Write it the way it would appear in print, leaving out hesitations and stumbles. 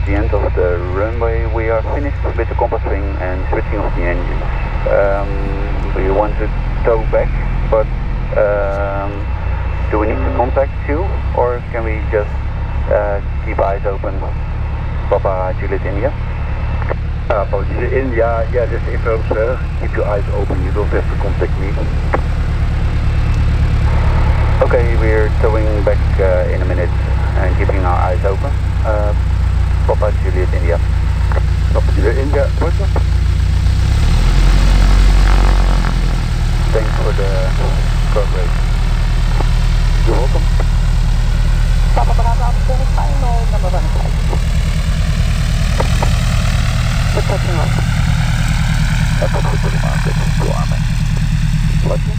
the end of the runway. We are finished with the compass wing and switching off the engines. We want to tow back, but do we need to contact you, or can we just keep eyes open? Papa Juliet India. Papa Juliet India, yeah, just inform sir. Keep your eyes open, you don't have to contact me. Okay, we're towing back in a minute and keeping our eyes open. Papa Juliet India. Papa Juliet India, welcome. Thanks for the cooperation. You're welcome. Papa Bravo, final number 1 flight. We're touching off. Papa Bravo, good to arming.